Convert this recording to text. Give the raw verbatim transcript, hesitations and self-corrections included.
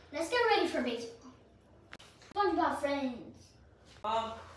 let's get ready for baseball. SpongeBob friends. Um.